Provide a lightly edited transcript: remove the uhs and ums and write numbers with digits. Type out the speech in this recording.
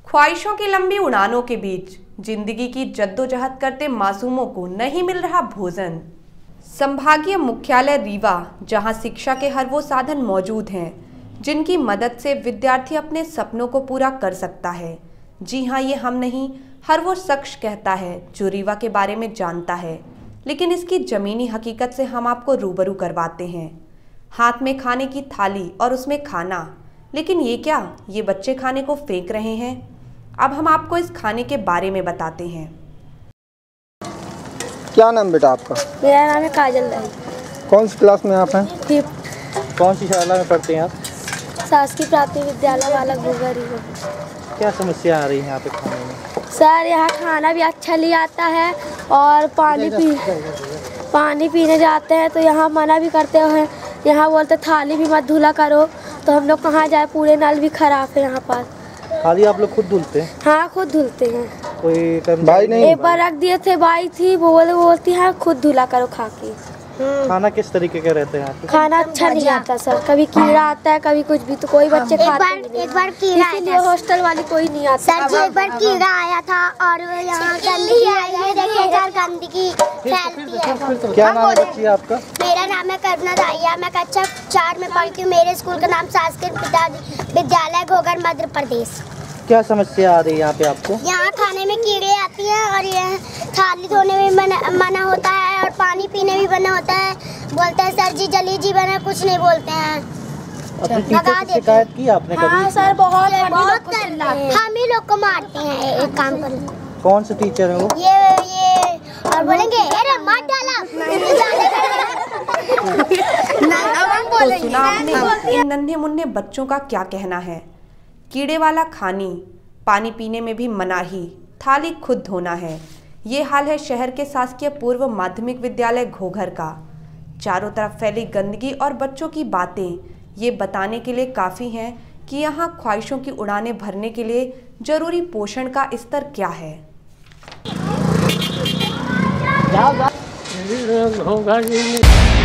ख्वाहिशों की लंबी उड़ानों के बीच जिंदगी की जद्दोजहद करते मासूमों को नहीं मिल रहा भोजन। संभागीय मुख्यालय रीवा, जहां शिक्षा के हर वो साधन मौजूद हैं जिनकी मदद से विद्यार्थी अपने सपनों को पूरा कर सकता है। जी हां, ये हम नहीं, हर वो शख्स कहता है जो रीवा के बारे में जानता है, लेकिन इसकी ज़मीनी हकीकत से हम आपको रूबरू करवाते हैं। हाथ में खाने की थाली और उसमें खाना, लेकिन ये क्या, ये बच्चे खाने को फेंक रहे हैं। अब हम आपको इस खाने के बारे में बताते हैं। क्या नाम बेटा आपका? मेरा नाम है काजल राय। कौन सी क्लास में आप हैं? 5th। कौन सी शाला में पढ़ते हैं आप? शासकीय प्राथमिक विद्यालय वाला घोघर। क्या समस्या आ रही है यहाँ पे खाने में? सर, यहाँ खाना भी अच्छा नहीं आता है और पानी पीने जाते हैं तो यहाँ मना भी करते हैं। यहाँ बोलते थाली भी मत धुला करो, तो हम लोग कहाँ जाए, पूरे नल भी खराब है यहाँ पर। थाली आप लोग खुद धुलते हैं? हाँ, खुद धुलते हैं। कोई भाई नहीं? एक बार रख दिए थे, बाई थी, वो बोलती है खुद धुला करो खा के। खाना किस तरीके के रहते हैं यहाँ पे? खाना अच्छा नहीं आता सर, कभी कीड़ा आता है, कभी कुछ भी, तो कोई बच्चे खाते नहीं। एक बार कीड़ा इसीलिए हॉस्टल वाली कोई नहीं आता। सर जी, एक बार कीड़ा आया था और यहाँ गंदगी आई है, देखिए सर, गंदगी फैलती है। क्या नाम है बच्ची आपका? मेरा नाम है करुणा दाहिया, मैं कक्षा 4 में पढ़ती हूँ। मेरे स्कूल का नाम शासकीय विद्यालय घोघर मध्य प्रदेश। क्या समस्या आ रही है यहाँ पे आपको? यहाँ खाने में कीड़े आती हैं और यह थाली धोने में मना होता है और पानी पीने भी मना होता है। बोलते हैं सर जी जली जी बना, कुछ नहीं बोलते हैं। अपने टीचर से शिकायत की आपने कभी? हाँ सर, बहुत करते हैं, हम ही लोग को मारते हैं एक काम कर। कौन से टीचर है वो? ये और बोलेंगे अरे मार डाला। तो सुना आपने इन नन्हे मुन्ने बच्चों का क्या कहना है। कीड़े वाला खानी, पानी पीने में भी मनाही, थाली खुद धोना है। ये हाल है शहर के शासकीय पूर्व माध्यमिक विद्यालय घोघर का। चारों तरफ फैली गंदगी और बच्चों की बातें ये बताने के लिए काफ़ी हैं कि यहाँ ख्वाहिशों की उड़ानें भरने के लिए जरूरी पोषण का स्तर क्या है। घोघर